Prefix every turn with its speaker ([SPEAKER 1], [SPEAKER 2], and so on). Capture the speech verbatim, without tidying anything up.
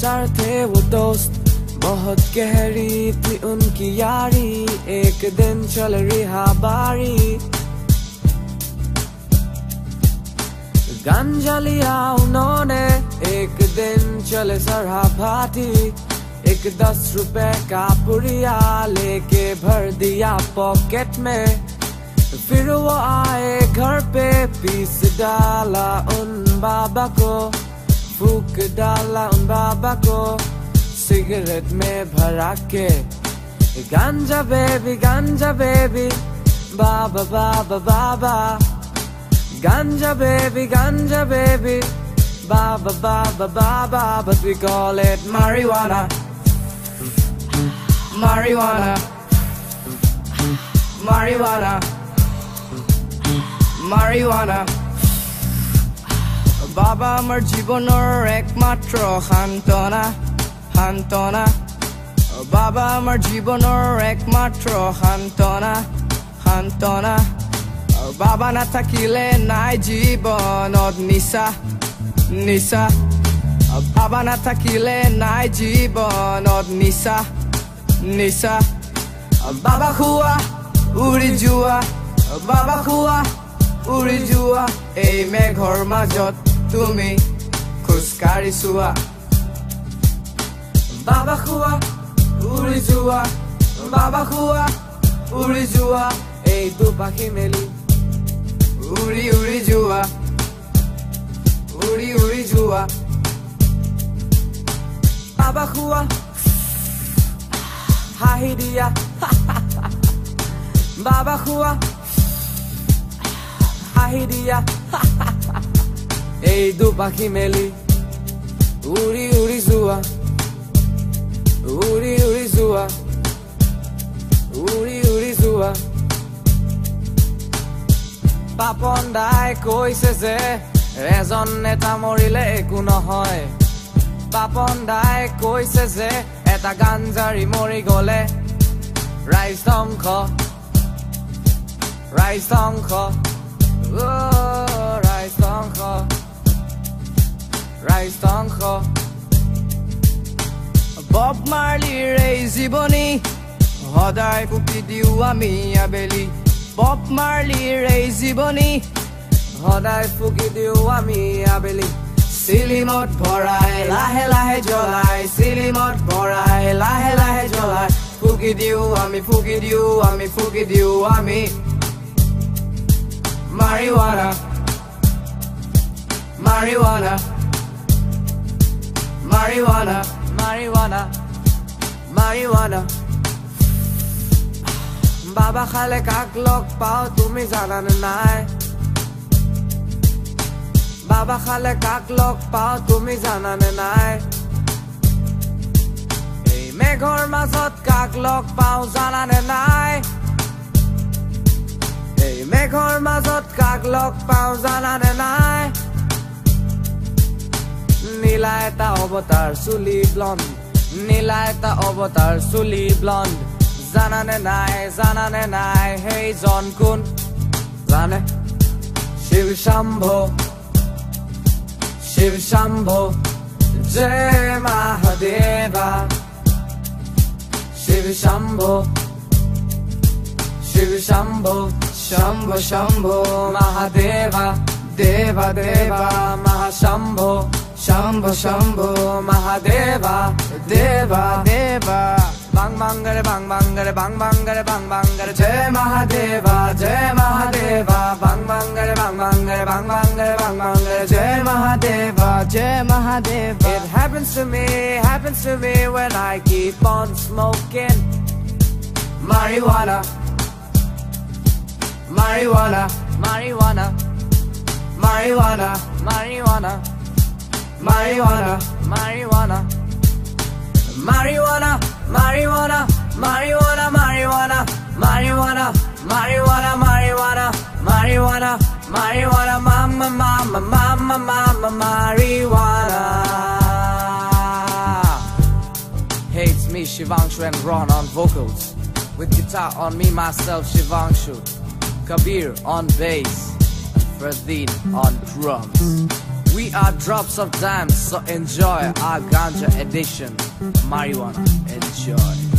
[SPEAKER 1] चार थे वो दोस्त, बहुत गहरी थी उनकी यारी। एक दिन चल रिहा बारी, गांजा लिया उन्होंने। एक दिन चले सरहा भाटी, एक दस रुपए का पुड़िया लेके भर दिया पॉकेट में। फिर वो आए घर पे, पीस डाला उन बाबा को, फूक डाला उन बाबा को सिगरेट में भरा के। गांजा बेबी गांजा बेबी, बाबा बाबा बाबा। Ganja baby, ganja baby, baba baba baba, but we call it marijuana, marijuana, marijuana, marijuana. Baba amar jiboner ekmatro hantona, hantona. Baba amar jiboner ekmatro hantona, hantona. Baba na থাকিলে নাই জীৱনত নিশা নিশা, বাবা না থাকিলে নাই জীৱনত নিশা নিশা। বাবা খোৱা উৰি যোৱা, বাবা খোৱা উৰি যোৱা, এই মেঘৰ মাজত তুমি খোজকাঢ়ি চোৱা। বাবা খোৱা উৰি যোৱা, বাবা খোৱা উৰি যোৱা, এই দুপাখি মেলি উৰি উৰি যোৱা, উৰি উৰি যোৱা। বাবা খোৱা হাঁহি দিয়া, বাবা খোৱা হাঁহি দিয়া, এই দুপাখি মেলি উৰি উৰি যোৱা, উৰি উৰি যোৱা, উৰি উৰি যোৱা। পাপন দাই কৈছে যে এজন নেতা মৰিলে একো নহয়। পাপন দাই কৈছে যে এটা গাঞ্জাৰী মৰি গলে ৰাইজ ধ্বংস, ৰাইজ ধ্বংস, ৰাইজ ধ্বংস, ৰাইজ ধ্বংস। বব মাৰ্লিৰ এই জীৱনী সদায় ফুকি দিওঁ আমি আবেলি। বব মাৰ্লিৰ এই জীৱনী সদায় ফুকি দিওঁ আমি আবেলি। চিলিমত ভৰাই লাহে লাহে জ্বলাই, চিলিমত ভৰাই লাহে লাহে জ্বলাই, ফুকি দিওঁ আমি, ফুকি দিওঁ আমি, ফুকি দিওঁ আমি। marijuana, marijuana, marijuana, marijuana, marijuana. বাবা খালে কাক লগ পাও তুমি জানানে নাই? বাবা খালে কাক লগ পাও তুমি জানানে নাই? এই মেঘৰ মাজত কাক লগ পাও জানানে নাই? এই মেঘৰ মাজত কাক লগ পাও জানানে নাই? নীলা এটা অৱতাৰ চুলি ব্লণ্ড, নীলা এটা অৱতাৰ চুলি ব্লণ্ড, জানানে নাই, জানানে নাই সেইজন কোন জানে? শিৱ শম্ভো, শিৱ শম্ভো, জয় মহাদেৱা। শিৱ শম্ভো, শিৱ শম্ভো, শম্ভো শম্ভো মহাদেৱা, দেৱা দেৱা মহাশম্ভো, শম্ভো শম্ভো মহাদেৱা, দেৱা দেৱা। Bang bangare bang bangare bang bangare bang bangare, Jai Mahadeva, Jai Mahadeva. Bang bangare bang bangare bang bangare bang bangare, Jai Mahadeva, Jai Mahadeva. It happens to me, happens to me when I keep on smoking marijuana, marijuana, marijuana, marijuana, marijuana, marijuana, marijuana, marijuana, marijuana, marijuana, marijuana, marijuana, marijuana, marijuana, marijuana, marijuana, mama, mama, mama, mama, marijuana. Hey, it's me, Shivangshu, and Ron on vocals, with guitar on me, myself, Shivangshu, Kabir on bass, and Fradeen on drums. We are drops of time, so enjoy our ganja edition. Marijuana, enjoy.